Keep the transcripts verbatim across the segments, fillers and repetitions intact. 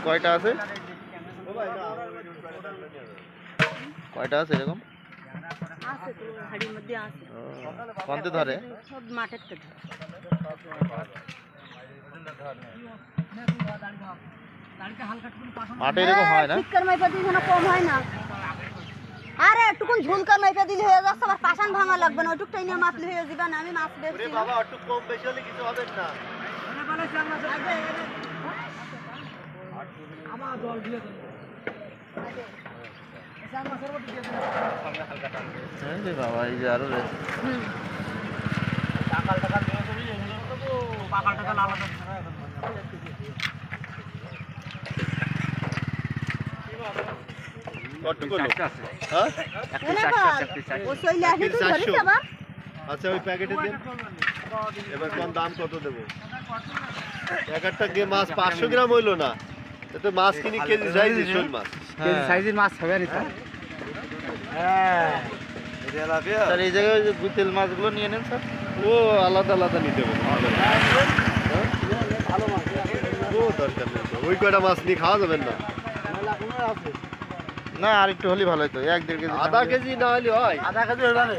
কয়টা আছে কয়টা আছে এরকম আছে তো হাড়ির মধ্যে আছে কোনতে ধরে সব মাঠের থেকে মাঠে এরকম হয় না ঠিককার মাইপা দিলে না কম হয় না আরে একটুকুন ঝুলকার মাইপা দিলে হয়ে যাচ্ছে আবার পাশান ভাঙা লাগবে না ওইটুকটাই নিয়ে মাছলি হয়ে যাবে না আমি মাছ বেচছি বাবা একটু কম বেশি হলে কিছু হবে না আমার জল দিয়ে দেন বাবা এই যে আরো টাকাল টাকাল দিয়ে তুমি এগুলো তো পাকাল টাকাল আলাদা আচ্ছা ওই প্যাকেটে দেন এবার কোন দাম কত দেবো এক একটা গে মাছ পাঁচশো গ্রাম হইলো না তো মাছ কিনি কেজি সাইজ শোল মাছ কেজি সাইজের মাছ হবে না হ্যাঁ স্যার এই জায়গায় যে গুতেল মাছগুলো নিয়ে নেন স্যার ও আলাদা আলাদা নিতে হবে ভালো মাছ ও দরকার নেই ওই কয়টা মাছ নিয়ে খাওয়া যাবেন না না আর একটু হলে ভালো হতো এক দেড় কেজি আধা কেজি না হলে হয় আধা কেজি হয়ে যাবে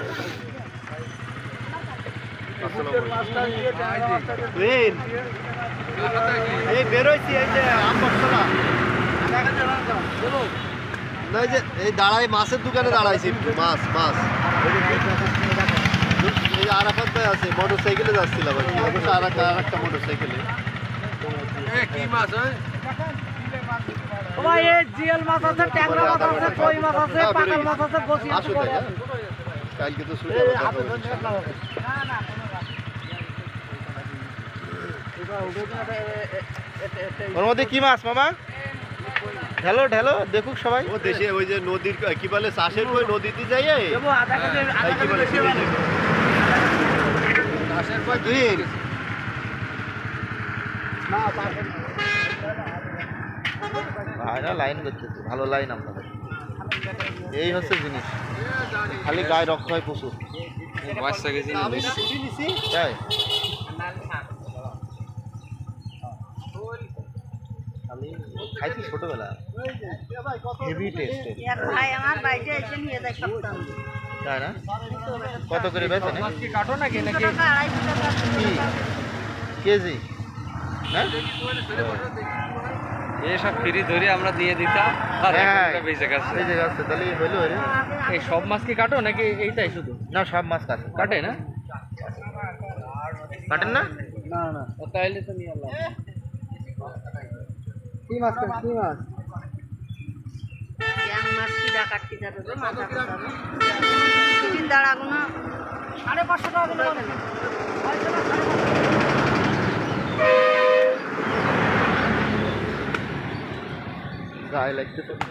এই বেরোইছি এই যে আমবক্সলা না যে এই দাঁড়াই মাছের দোকানে দাঁড়াইছি মাছ মাছ এই যে আরাফাত ভাই আছে মোটর সাইকেলে যাচ্ছিলাম আর কি অবশ্য আর একটা আর একটা মোটর সাইকেলে কি মাছ হয় ভাই এই জিএল মাছ আছে ট্যাংরা মাছ আছে কই মাছ আছে পাকাল মাছ আছে বসি আছে কালকে তো শুরু হবে না না ওর মধ্যে কি মাছ মামা ঢেলো ঢেলো দেখুক সবাই ও দেশে ওই যে নদীর কি বলে চাষের কই নদীতে যাই কি বলে চাষের কই দিন ভাইরা লাইন করতেছে ভালো লাইন আপনাদের এই হচ্ছে জিনিস খালি গায়ে রক্ত হয় প্রচুর তাই খাইছি ছোটবেলা হেভি টেস্ট ভাই আমার বাইরে এসে নিয়ে যায় সপ্তাহ তাই না কত করে বেচেন কাটো নাকি নাকি কেজি না এসব ফ্রি ধরে আমরা দিয়ে দিতাম আর একটা বেঁচে গেছে বেঁচে গেছে তাহলে হইলো রে এই সব মাছ কি কাটো নাকি এইটাই শুধু না সব মাছ কাটে কাটে না কাটেন না না না তাইলে তো নিয়ে আল্লাহ কি মাছ কি মাছ গ্যাং মাছ কিডা কাটতে যাবে তো মাথা কাটাবে তিন দাঁড়াগুলো সাড়ে পাঁচশো টাকা দিলে হবে না গায়ে লাগতে তো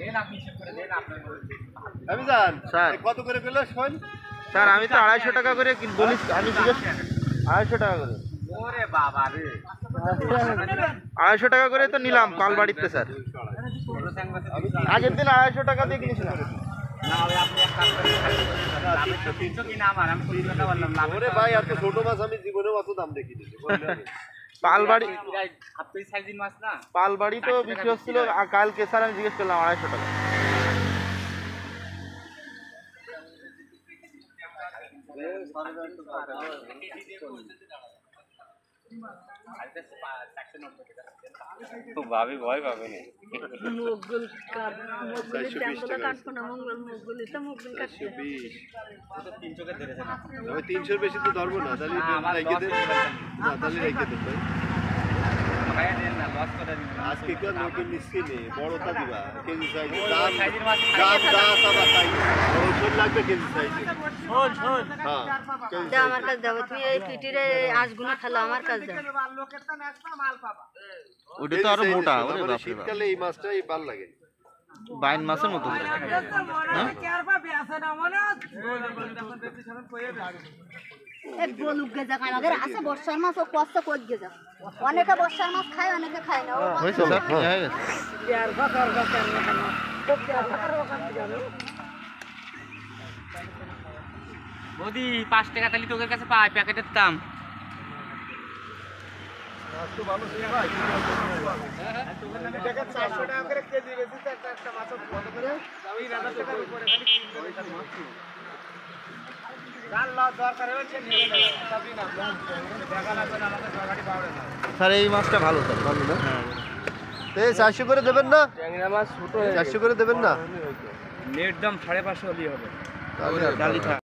আমি জান স্যার কত করে পেলে শোন স্যার আমি তো আড়াইশো টাকা করে বলিস আমি জিজ্ঞেস আড়াইশো টাকা করে ওরে বাবা রে আড়াইশো টাকা করে তো নিলাম পালবাড়িতে স্যার আগের দিন আড়াইশো টাকা দিয়ে কিনেছিলাম ভাই এত ছোট মাছ আমি জীবনেও অত দাম দেখিনি পালবাড়ি পালবাড়ি তো বিক্রি হচ্ছিল কালকে স্যার আমি জিজ্ঞেস করলাম আড়াইশো টাকা ভাবি ভয় পাবে না মুগল মুগলের দাম কত কাটবো না মঙ্গল মুগল এটা মুগল কাটছে আমি তিনশোর বেশি তো ধরবো না তাহলে রেখে দেন না তাহলে রেখে দেন ভাই আজকে কেউ নতুন নিচ্ছি নে বড়টা দিবা কেজি সাইজ দাম দাম দাম আবার তাই ওষুধ লাগবে কেজি সাইজ শোন শোন হ্যাঁ দাও আমার কাছে দাও তুমি এই পিটিরে আঁশগুলো খেলো আমার কাছে দাও ওটা তো আরো মোটা ওরে বাপ রে শীতকালে এই মাছটাই ভালো লাগে বাইন মাছের মতো করে হ্যাঁ এক বলুক গেজা খায় আমাদের আছে বর্ষার মাছ ও কষ্ট কই গেজা অনেকে বর্ষার মাছ খায় অনেকে খায় না ও হইছে স্যার হয়ে গেছে ইয়ার ফাকার ফাকার না তো ইয়ার ফাকার ফাকার যাবে মোদি পাঁচ টাকা তালি তোদের কাছে পাই প্যাকেটের দাম চারশো টাকা করে কেজি বেশি একটা মাছ কত করে তিন হাজার টাকার উপরে খালি দরকার হচ্ছে নিয়ে নেবেন সবই না দেখা লাগবে না আমাদের সরকারি পাওয়া না স্যার এই মাছটা ভালো স্যার ভালো না এই চারশো করে দেবেন না ট্যাংরা মাছ ছোট চারশো করে দেবেন না নেট দাম সাড়ে পাঁচশো হলেই হবে তাহলে আর